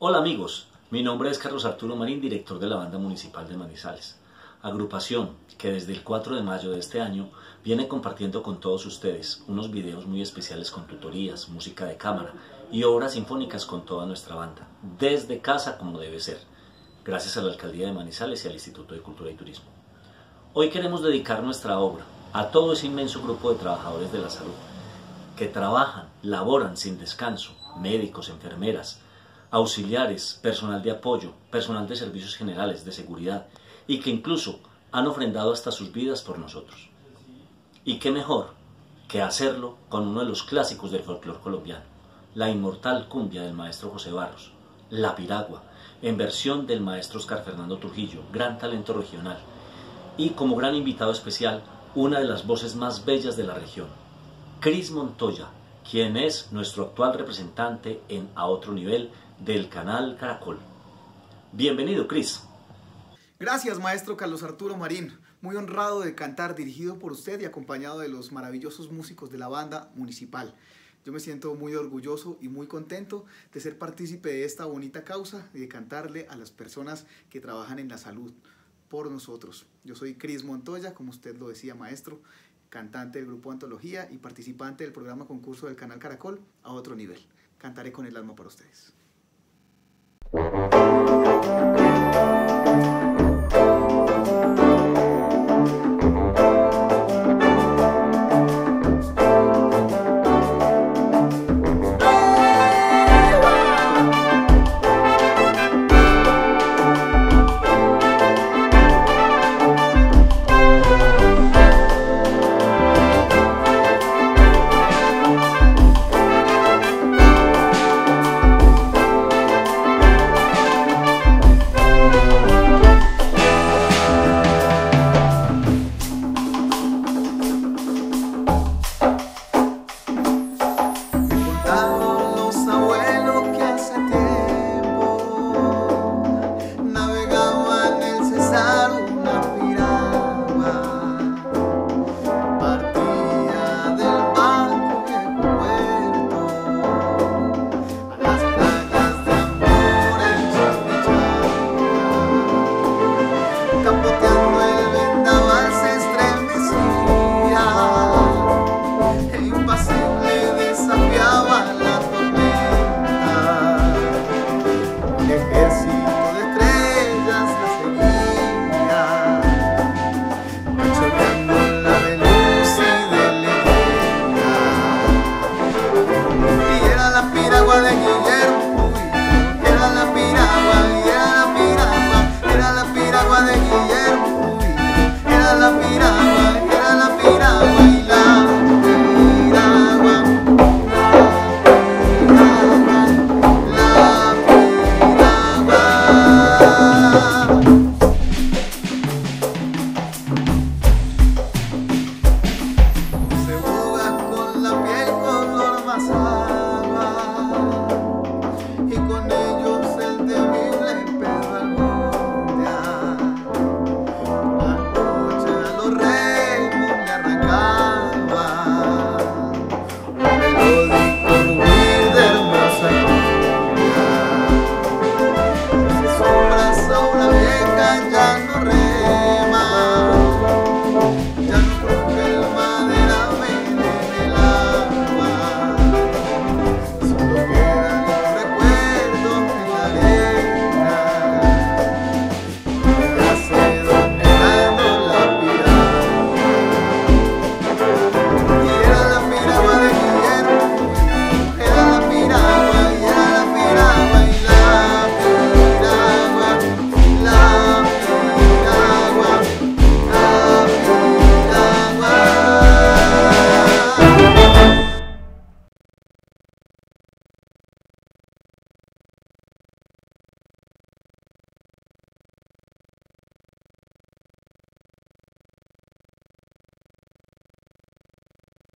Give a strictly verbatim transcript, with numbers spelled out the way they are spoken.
Hola amigos, mi nombre es Carlos Arturo Marín, director de la Banda Municipal de Manizales, agrupación que desde el cuatro de mayo de este año viene compartiendo con todos ustedes unos videos muy especiales con tutorías, música de cámara y obras sinfónicas con toda nuestra banda, desde casa como debe ser, gracias a la Alcaldía de Manizales y al Instituto de Cultura y Turismo. Hoy queremos dedicar nuestra obra a todo ese inmenso grupo de trabajadores de la salud, que trabajan, laboran sin descanso, médicos, enfermeras, auxiliares, personal de apoyo, personal de servicios generales, de seguridad, y que incluso han ofrendado hasta sus vidas por nosotros. Y qué mejor que hacerlo con uno de los clásicos del folclore colombiano, la inmortal cumbia del maestro José Barros, La Piragua, en versión del maestro Oscar Fernando Trujillo, gran talento regional, y como gran invitado especial, una de las voces más bellas de la región, Cris Montoya, quien es nuestro actual representante en A Otro Nivel del canal Caracol. Bienvenido, Cris. Gracias, maestro Carlos Arturo Marín. Muy honrado de cantar dirigido por usted y acompañado de los maravillosos músicos de la banda municipal. Yo me siento muy orgulloso y muy contento de ser partícipe de esta bonita causa y de cantarle a las personas que trabajan en la salud por nosotros. Yo soy Cris Montoya, como usted lo decía, maestro, cantante del grupo Antología y participante del programa concurso del canal Caracol A Otro Nivel. Cantaré con el alma para ustedes.